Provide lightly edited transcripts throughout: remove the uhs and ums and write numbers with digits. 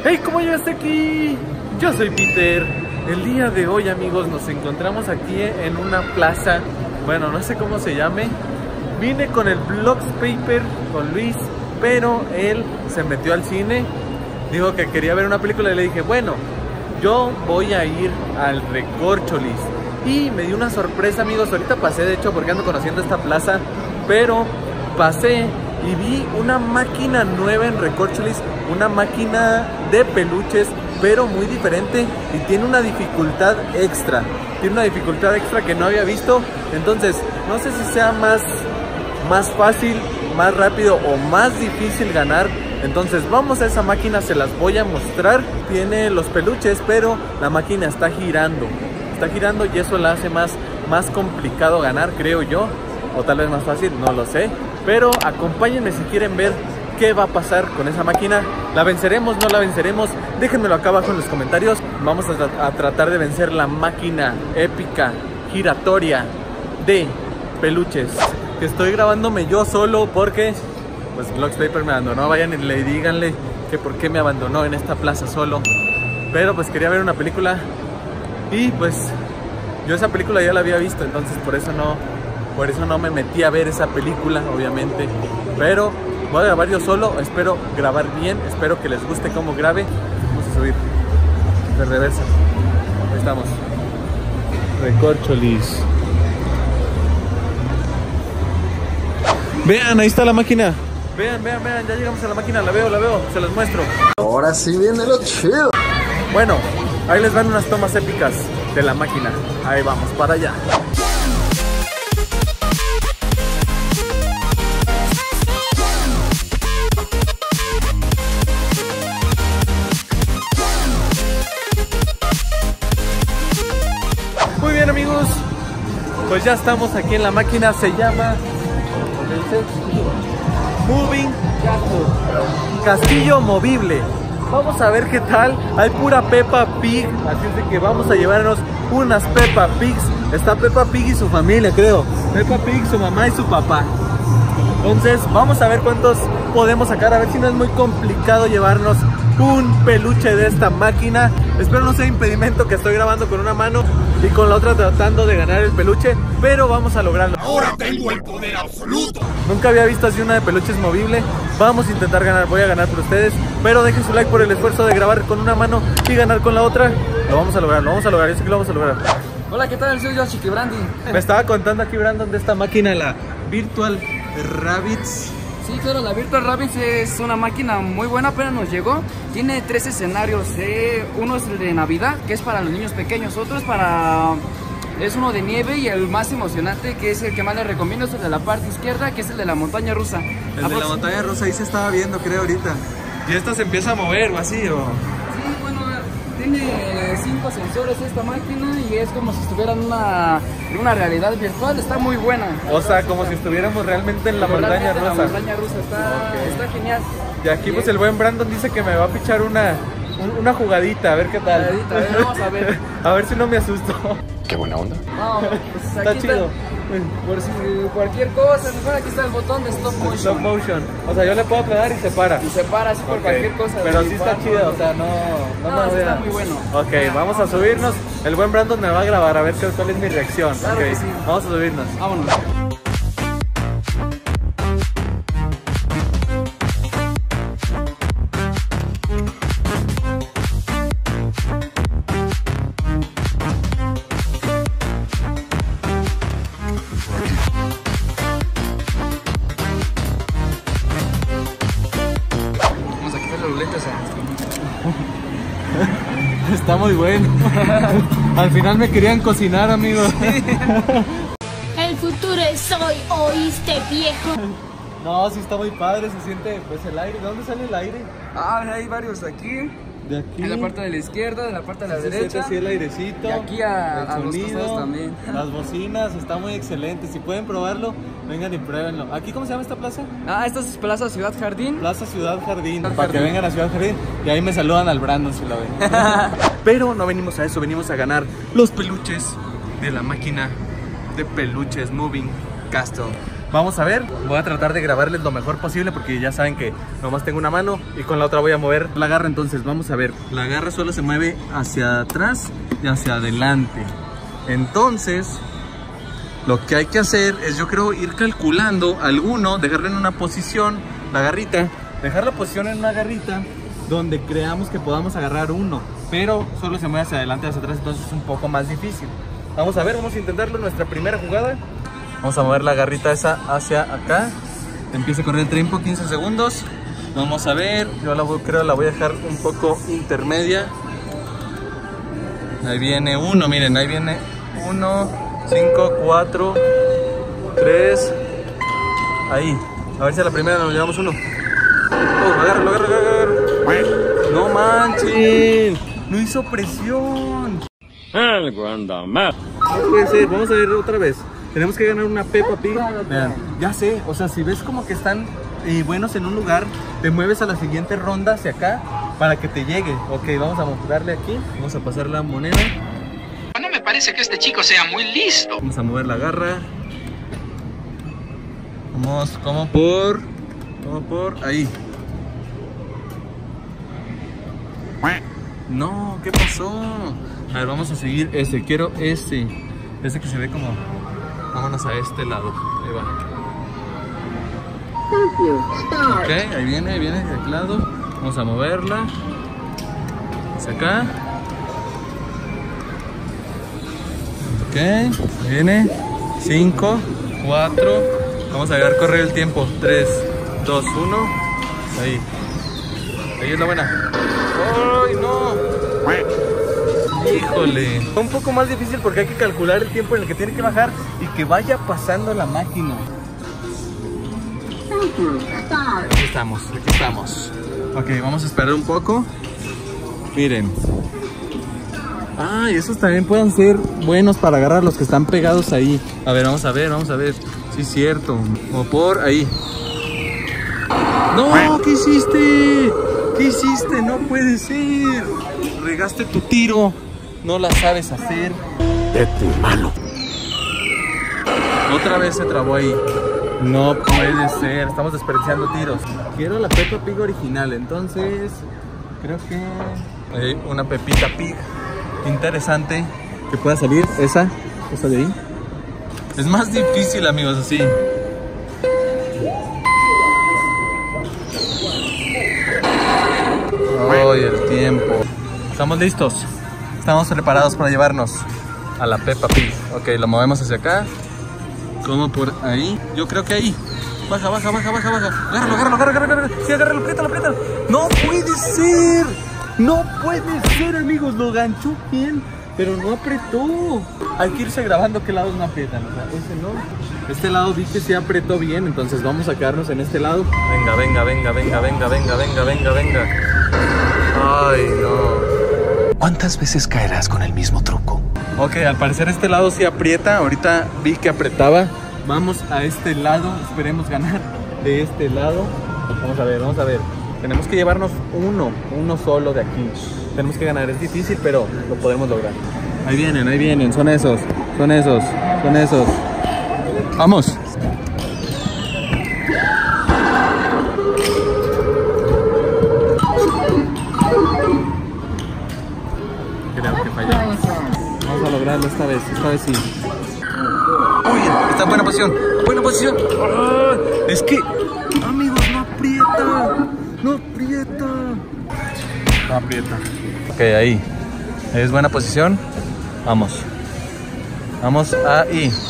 Hey, ¿cómo llegaste aquí? Yo soy Peter. El día de hoy, amigos, nos encontramos aquí en una plaza. Bueno, no sé cómo se llame. Vine con el Blox Paper, con Luis, pero él se metió al cine. Dijo que quería ver una película y le dije, bueno, yo voy a ir al Recorcholis. Y me dio una sorpresa, amigos. Ahorita pasé, de hecho, porque ando conociendo esta plaza, pero pasé y vi una máquina nueva en Recorcholis, una máquina de peluches, pero muy diferente y tiene una dificultad extra. Tiene una dificultad extra que no había visto. Entonces, no sé si sea más fácil, más rápido o más difícil ganar. Entonces, vamos a esa máquina, se las voy a mostrar. Tiene los peluches, pero la máquina está girando. Está girando y eso la hace más complicado ganar, creo yo. O tal vez más fácil, no lo sé. Pero acompáñenme si quieren ver qué va a pasar con esa máquina. ¿La venceremos? ¿No la venceremos? Déjenmelo acá abajo en los comentarios. Vamos a tratar de vencer la máquina épica, giratoria de peluches. Que estoy grabándome yo solo porque pues Blox Paper me abandonó. Vayan y le díganle que por qué me abandonó en esta plaza solo. Pero pues quería ver una película y pues yo esa película ya la había visto, entonces por eso no me metí a ver esa película, obviamente. Pero voy a grabar yo solo, espero grabar bien, espero que les guste cómo grabe. Vamos a subir de reversa. Ahí estamos. Recorcholis. Vean, ahí está la máquina. Vean, ya llegamos a la máquina, la veo, se las muestro. Ahora sí viene lo chido. Bueno, ahí les van unas tomas épicas de la máquina. Ahí vamos, para allá. Muy bien, amigos, pues ya estamos aquí en la máquina. Se llama Moving Castle, castillo movible. Vamos a ver qué tal. Hay pura Peppa Pig, así es de que vamos a llevarnos unas Peppa Pigs. Está Peppa Pig y su familia, creo. Peppa Pig, su mamá y su papá. Entonces vamos a ver cuántos podemos sacar, a ver si no es muy complicado llevarnos un peluche de esta máquina. Espero no sea impedimento que estoy grabando con una mano y con la otra tratando de ganar el peluche, pero vamos a lograrlo. Ahora tengo el poder absoluto. Nunca había visto así una de peluches movible. Vamos a intentar ganar, voy a ganar por ustedes, pero dejen su like por el esfuerzo de grabar con una mano y ganar con la otra. Lo vamos a lograr, yo sé que lo vamos a lograr. Hola, ¿qué tal? Soy Yoshi Brandon. Me estaba contando aquí Brandon de esta máquina, la Virtual Rabbids. Sí, claro, la Virtual Rabbids es una máquina muy buena, apenas nos llegó. Tiene 3 escenarios. Uno es el de Navidad, que es para los niños pequeños. Otro es uno de nieve, y el más emocionante, que es el que más les recomiendo, es el de la parte izquierda, que es el de la montaña rusa. El de la montaña rusa, ahí se estaba viendo, creo, ahorita. Y esta se empieza a mover o así, o... Sí, bueno, tiene 5 sensores esta máquina y es como si estuviera en una realidad virtual. Está muy buena. O sea, como si estuviéramos realmente en la montaña rusa. La montaña rusa está genial. Y aquí pues el buen Brandon dice que me va a pichar una jugadita, a ver qué tal. A ver, vamos a ver. A ver si no me asusto. Qué buena onda. No, pues Está chido. Por si cualquier cosa, mejor aquí está el botón de stop motion. Stop motion. O sea, yo le puedo apretar y se para. Y se para así por cualquier cosa. Pero sí está chido, o sea, no me sí voy a... está muy bueno. Ok, vamos a subirnos. El buen Brandon me va a grabar a ver cuál es mi reacción. Claro Okay, que sí. Vamos a subirnos. Vámonos. Vamos a quitarle los lentes Está muy bueno. Al final me querían cocinar, amigos. El futuro es hoy, ¿oíste, viejo? No, sí está muy padre, se siente pues el aire. ¿De dónde sale el aire? Hay varios aquí. De aquí. En la parte de la izquierda, en la parte de la Se derecha. siente así el airecito. Y aquí el los sonido, costados también. las bocinas, está muy excelente. Si pueden probarlo, vengan y pruébenlo. ¿Aquí cómo se llama esta plaza? Esta es Plaza Ciudad Jardín. Plaza Ciudad Jardín. Ciudad Para que Jardín. vengan a Ciudad Jardín. Y ahí me saludan al Brandon si lo ven. Pero no venimos a eso, venimos a ganar los peluches de la máquina de peluches Moving Castle. Vamos a ver, voy a tratar de grabarles lo mejor posible porque ya saben que nomás tengo una mano y con la otra voy a mover la garra. Entonces vamos a ver, la garra solo se mueve hacia atrás y hacia adelante. Entonces lo que hay que hacer es, yo creo, ir calculando alguno, dejarlo en una posición, la garrita, dejar la posición en una garrita donde creamos que podamos agarrar uno, pero solo se mueve hacia adelante y hacia atrás, entonces es un poco más difícil. Vamos a ver, vamos a intentarlo en nuestra primera jugada. Vamos a mover la garrita esa hacia acá. Empieza a correr el tiempo, 15 segundos. Vamos a ver, yo creo la voy a dejar un poco intermedia. Ahí viene uno, miren, ahí viene 1, 5, 4, 3. Ahí, a ver si a la primera nos llevamos uno. Agárralo. No manchen, no hizo presión. El Guandamar. No puede ser, vamos a ver otra vez. Tenemos que ganar una Peppa Pig. Vean, ya sé, o sea, si ves como que están buenos en un lugar, te mueves a la siguiente ronda hacia acá para que te llegue. Ok, vamos a darle aquí, vamos a pasar la moneda. No me parece que este chico sea muy listo. Vamos a mover la garra. Vamos como por ahí. No, ¿qué pasó? A ver, vamos a seguir ese, quiero ese que se ve como... Vámonos a este lado. Ahí va. Ok, ahí viene de aquel lado. Vamos a moverla hacia acá. Ok, ahí viene. 5, 4. Vamos a dejar correr el tiempo. 3, 2, 1. Ahí. Ahí es la buena. ¡Ay, no! Híjole, un poco más difícil porque hay que calcular el tiempo en el que tiene que bajar y que vaya pasando la máquina. Aquí estamos. Ok, vamos a esperar un poco. Miren. Ah, y esos también pueden ser buenos para agarrar los que están pegados ahí. A ver, vamos a ver. Sí, es cierto. O por ahí. ¡No! ¿Qué hiciste? No puede ser. Regaste tu tiro. No la sabes hacer. Vete, malo. Otra vez se trabó ahí. No puede ser. Estamos desperdiciando tiros. Quiero la Peppa Pig original. Entonces creo que hay una Pepita Pig interesante que pueda salir. Esa de ahí. Es más difícil, amigos, así. Ay, el tiempo. Estamos listos. Estamos preparados para llevarnos a la Peppa Pig. Ok, lo movemos hacia acá. Como por ahí. Yo creo que ahí. Baja. Agárralo. Sí, agárralo, apriétalo. No puede ser, amigos. Lo ganchó bien, pero no apretó. Hay que irse grabando qué lados no aprietan. O sea, ese no. Este lado vi que sí apretó bien, entonces vamos a quedarnos en este lado. Venga. Ay, no. ¿Cuántas veces caerás con el mismo truco? Ok, al parecer este lado sí aprieta. Ahorita vi que apretaba. Vamos a este lado. Esperemos ganar de este lado. Vamos a ver. Tenemos que llevarnos uno solo de aquí. Tenemos que ganar. Es difícil, pero lo podemos lograr. Ahí vienen. Son esos. Vamos. Creo que fallamos. Vamos a lograrlo esta vez sí. Uy, está en buena posición. ¡Ah! Es que, amigos, no aprieta. Ok, ahí. Es buena posición. Vamos ahí.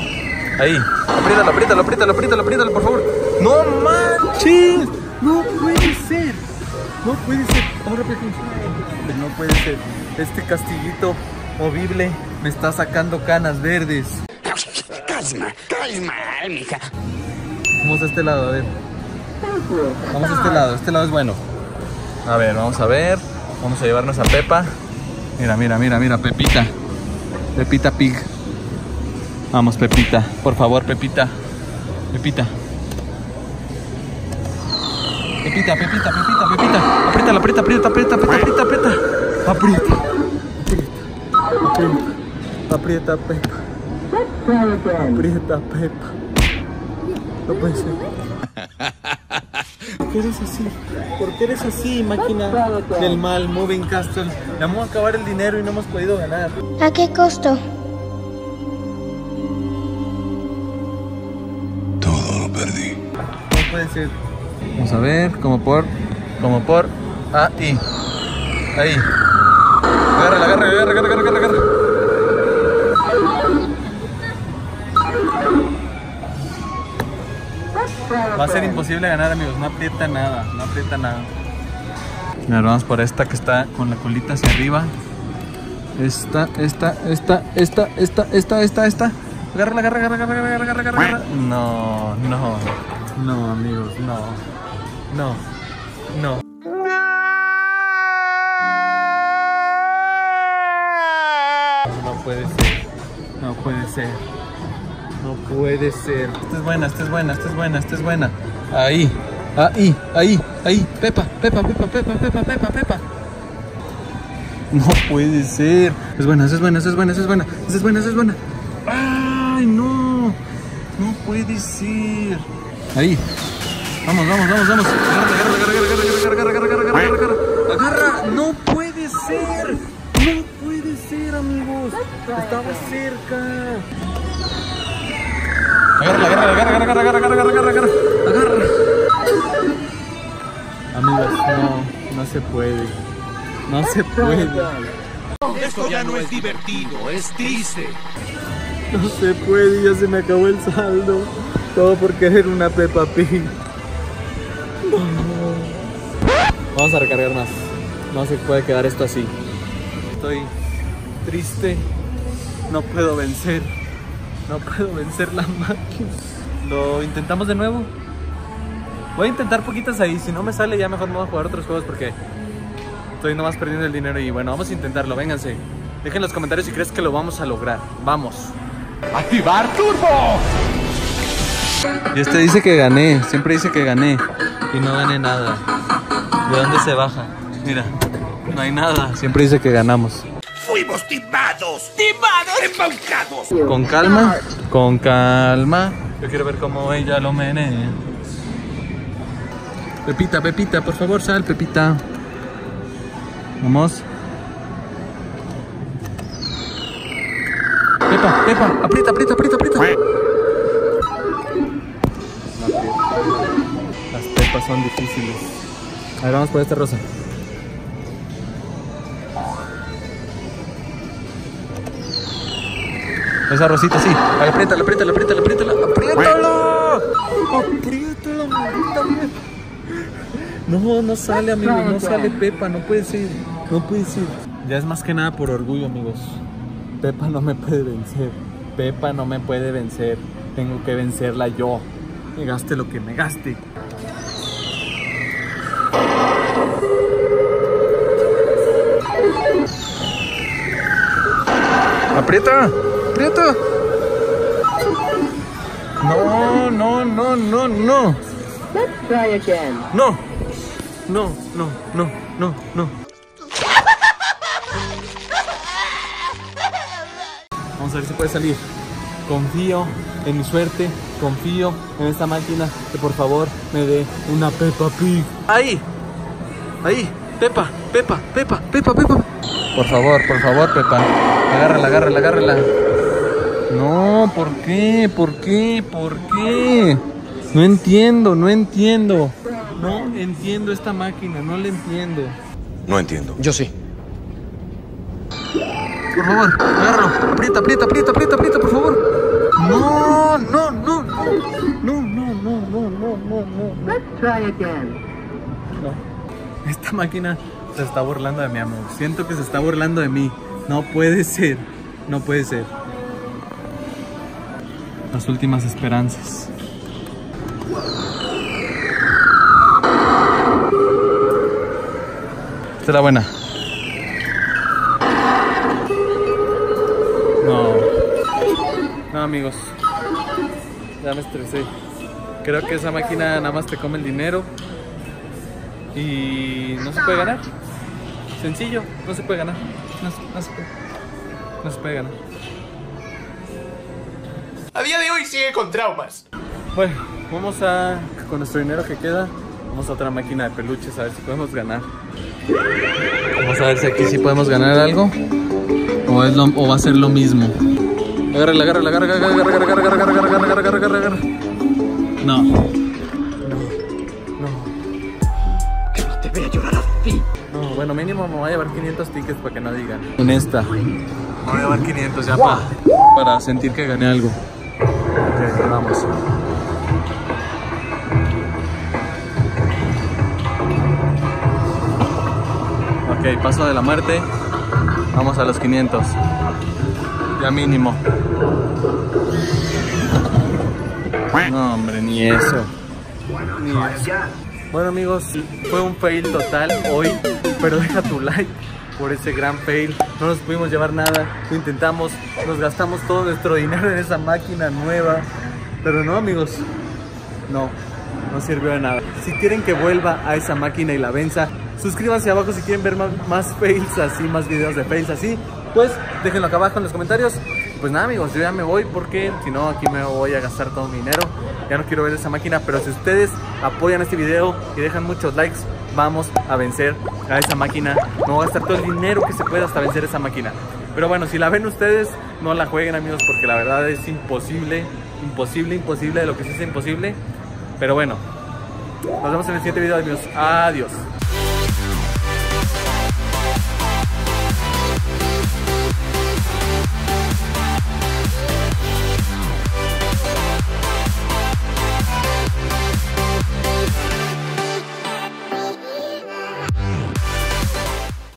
Apriétalo, por favor. ¡No manches! No puede ser. Ahora no puede ser. Este castillito movible me está sacando canas verdes. Calma, mija. Vamos a este lado, a ver. Este lado es bueno. A ver, vamos a ver. Vamos a llevarnos a Peppa. Mira, Pepita. Pepita Pig. Vamos, Pepita. Por favor, Pepita. Pepita. Aprieta, Peppa. No puede ser. ¿Por qué eres así? ¿Por qué eres así, máquina del mal, Moving Castle? Le vamos a acabar el dinero y no hemos podido ganar. ¿A qué costo? Todo lo perdí. No puede ser. Vamos a ver, como por ahí. Ahí. Agarra. Va a ser imposible ganar, amigos. No aprieta nada. Mira, vamos por esta que está con la colita hacia arriba. Esta. Agarra. No, amigos, no. No puede ser. Esta es buena. Ahí. Pepa. No puede ser. Es buena. Ay, no puede ser. Ahí. Vamos. Agarra. No puede ser, amigos. Estaba cerca. Agarra. Amigos, no se puede. Esto ya no es divertido, es triste. No se puede, ya se me acabó el saldo. Todo por querer una Peppa Pig. Vamos a recargar más. No se puede quedar esto así. Estoy triste. No puedo vencer la máquina. Lo intentamos de nuevo. Voy a intentar poquitas ahí. Si no me sale, ya mejor me voy a jugar otros juegos porque estoy nomás perdiendo el dinero. Y bueno, vamos a intentarlo. Vénganse. Dejen en los comentarios si crees que lo vamos a lograr. Vamos. ¡Activar turbo! Y este dice que gané. Siempre dice que gané. Y no gané nada. ¿De dónde se baja? Mira, no hay nada. Siempre dice que ganamos. ¡Fuimos timados! ¡Embaucados! Con calma. Yo quiero ver cómo ella lo menea. Pepita, por favor, sal, Pepita. Vamos. Pepa, aprieta. Las pepas son difíciles. A ver, vamos por esta rosa. Esa rosita, sí. Apriétala. ¡Apriétala, maldita mierda! No sale, amigo. No sale Pepa. No puede ser. Ya es más que nada por orgullo, amigos. Pepa no me puede vencer. Tengo que vencerla yo. Me gaste lo que me gaste. ¡Aprieta! No. Let's try again. No. Vamos a ver si puede salir. Confío en mi suerte. Confío en esta máquina que por favor me dé una Peppa Pig. Ahí. Pepa. Por favor, Pepa. Agárrala. No, ¿por qué? No entiendo. No entiendo esta máquina, no la entiendo. No entiendo. Yo sí. Por favor, agárralo. Aprieta, por favor. No. Let's try again. No. Esta máquina se está burlando de mí, amor. Siento que se está burlando de mí. No puede ser. Las últimas esperanzas. Esta es la buena. No, amigos. Ya me estresé. Creo que esa máquina nada más te come el dinero. Y no se puede ganar. Sencillo, no se puede ganar. No se puede ganar. A día de hoy sigue con traumas. Bueno, Vamos a, con nuestro dinero que queda, vamos a otra máquina de peluches a ver si podemos ganar. Vamos a ver si aquí sí podemos ganar algo o va a ser lo mismo. Agárrala, agárrala, agárrala, agárrala, agárrala, agárrala, agárrala, agárrala, agárrala, agárrala. No. Que no te vea llorar así. No, bueno, mínimo me voy a llevar 500 tickets para que no digan. En esta. Me voy a llevar 500 ya para sentir que gané algo. Ok, vamos. Ok, paso de la muerte. Vamos a los 500. Ya mínimo. No, hombre, ni eso. Ni eso. Bueno, amigos, fue un fail total hoy, pero deja tu like por ese gran fail. No nos pudimos llevar nada, lo intentamos, nos gastamos todo nuestro dinero en esa máquina nueva, pero no, amigos, no sirvió de nada. Si quieren que vuelva a esa máquina y la venza, suscríbanse abajo si quieren ver más fails así, más videos de fails así, pues déjenlo acá abajo en los comentarios. Pues nada, amigos, yo ya me voy porque si no aquí me voy a gastar todo mi dinero. Ya no quiero ver esa máquina, pero si ustedes apoyan este video y dejan muchos likes, vamos a vencer a esa máquina. Me voy a gastar todo el dinero que se pueda hasta vencer esa máquina. Pero bueno, si la ven ustedes, no la jueguen, amigos, porque la verdad es imposible, de lo que sí es imposible. Pero bueno, nos vemos en el siguiente video, amigos. Adiós.